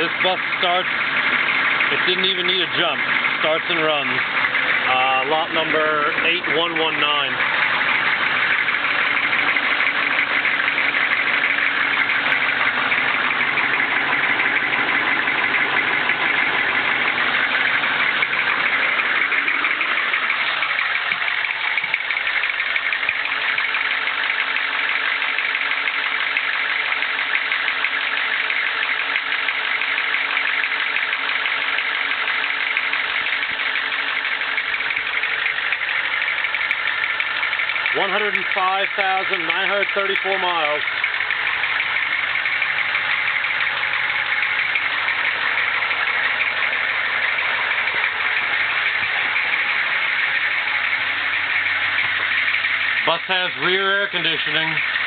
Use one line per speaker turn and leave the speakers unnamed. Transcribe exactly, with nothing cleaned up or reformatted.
this bus starts, it didn't even need a jump, starts and runs. Uh, lot number eight one one nine. one hundred five thousand nine hundred thirty-four miles. Bus has rear air conditioning.